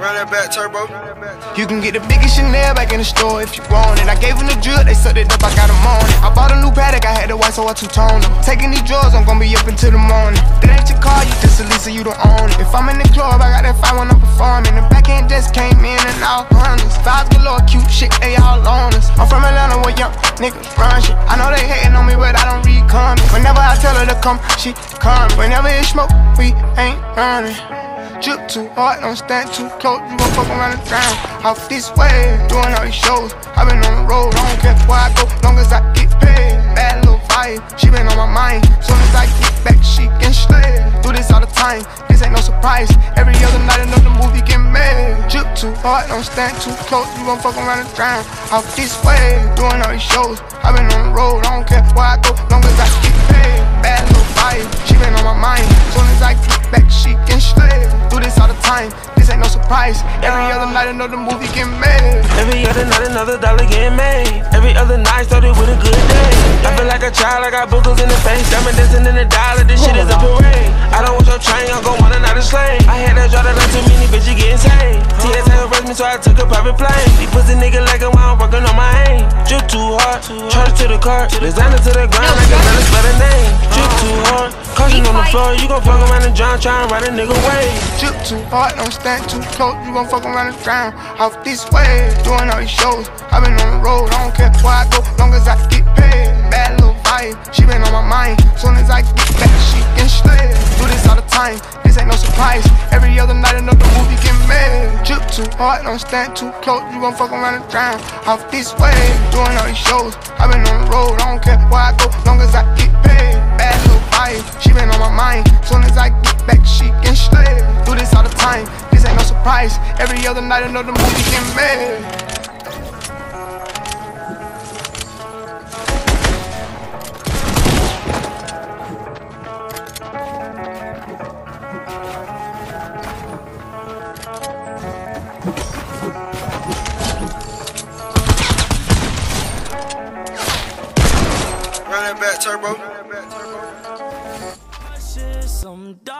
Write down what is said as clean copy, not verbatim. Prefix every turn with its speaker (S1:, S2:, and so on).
S1: Run that back, turbo.
S2: You can get the biggest Chanel back in the store if you want it. I gave them the drill, they sucked it up, I got them on it. I bought a new Patek, I had the white, so I two-toned them. Taking these drugs, I'm gonna be up until the morning. That ain't your car, you just a Lisa, you don't own it. If I'm in the club, I got that fight when I'm performing. The back end just came in and out hundreds. Vibes galore, cute shit, they all on us. I'm from Atlanta where young niggas run shit. I know they hating on me, but I don't read comments. Whenever I tell her to come, she come. Whenever it's smoke, we ain't running. Drip too hard, don't stand too close. You gon' fuck around and drown. Off this way, doing all these shows. I been on the road, I don't care where I go, long as I get paid. Bad little vibe, she been on my mind. Soon as I get back, she can slay. Do this all the time, this ain't no surprise. Every other night another movie get made. Drip too hard, don't stand too close. You gon' fuck around and drown. Off this way, doing all these shows. I been on the road, I don't care where I go, long as I get paid. Bad little vibe, she been on my mind. Soon as I get back, she can slay. Do this all the time, this ain't no surprise. Every other night another movie get made.
S3: Every other night another dollar getting made. Every other night started with a good day. I feel like a child, I got boogers in the face. Diamond dancing in the dollar, this shit is a parade. I don't want your train, I'm gon' want another slave. I had that draw that too many bitches getting saved. TS arrest me, so I took a private plane. These pussy niggas like a while I'm working on my aim. Drip too hard, charge to the car, designer to the ground, like a better better name. Drip too hard, caution on the floor, you gon' fuck around and drown, try and ride a nigga way.
S2: Drip too hard, don't stand too close, you gon' fuck around and drown. Off this way, doing all these shows. I been on the road, I don't care where I go, long as I get paid. Bad little vibe, she been on my mind. Soon as I get back, she can slay. Do this all the time, this ain't no surprise. Every other night another movie get made. Drip too hard, don't stand too close, you gon' fuck around and drown. Off this way, doing all these shows. I been on the road, I don't care where I go, long as I get paid. Bad little vibe, she been on my mind. Soon as I get back, she can slay. Do this all the time, this ain't no surprise. Every other night another movie get made.
S1: Run that back, turbo.
S4: Some